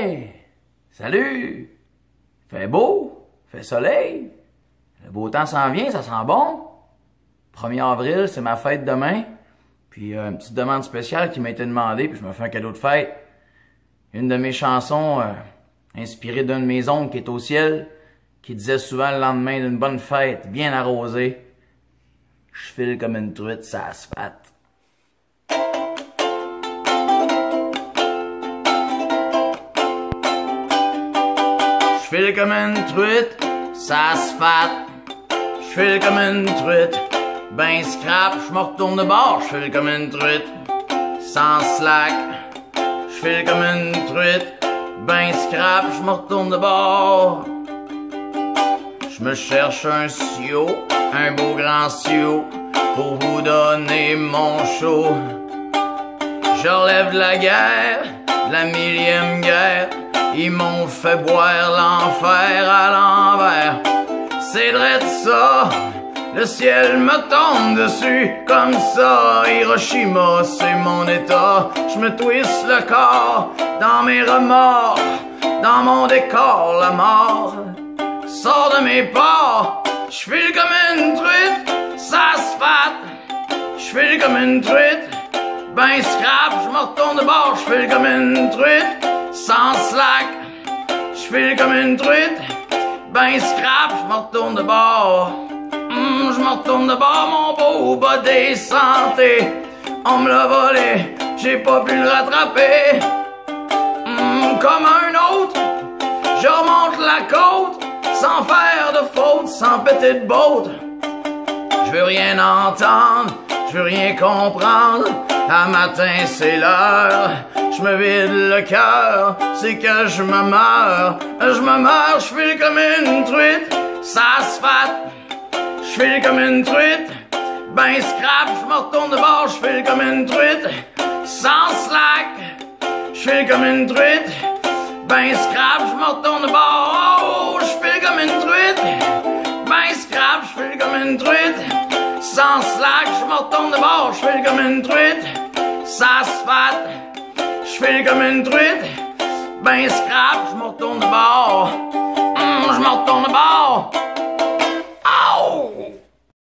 Hey! Salut! Fait beau? Fait soleil? Le beau temps s'en vient, ça sent bon? 1er avril, c'est ma fête demain. Puis une petite demande spéciale qui m'a été demandée, puis je me fais un cadeau de fête. Une de mes chansons, inspirée d'un de mes oncles qui est au ciel, qui disait souvent le lendemain d'une bonne fête, bien arrosée, je file comme une truite sur l'asphalte. Je file comme une truite, ça se fâte. Je file comme une truite, ben scrap, je me retourne de bord. Je file comme une truite, sans slack. Je file comme une truite, ben scrap, je me retourne de bord. Je me cherche un sio, un beau grand sio, pour vous donner mon show. Je relève de la guerre, de la 1000e guerre. Ils m'ont fait boire l'enfer à l'envers. C'est drôle ça, le ciel me tombe dessus comme ça. Hiroshima, c'est mon état. Je me twiste le corps dans mes remords, dans mon décor, la mort sort de mes pores. Je file comme une truite, ça se fâte. Je file comme une truite, ben scrap, je me retourne de bord. Je file comme une truite, sans slack. Je file comme une truite, ben scrap, je me retourne de bord. Je me retourne de bord, mon beau body santé. On me l'a volé, j'ai pas pu le rattraper. Comme un autre, je remonte la côte, sans faire de faute, sans péter de botte. Je veux rien entendre, je veux rien comprendre. À matin c'est l'heure, je me vide le cœur, c'est que je me meurs. Je me meurs, je file comme une truite, ça se fâte. Je file comme une truite, ben scrap, je me retourne de bord. Je file comme une truite, sans slack. Je file comme une truite, ben scrap, je me retourne de bord. Oh, je file comme une truite, ben scrap, je file comme une truite, sans slack, je me retourne de bord. Je file comme une truite, ça se fâte. Je file comme une truite, ben scrap, je me retourne de bord. Je me retourne de bord.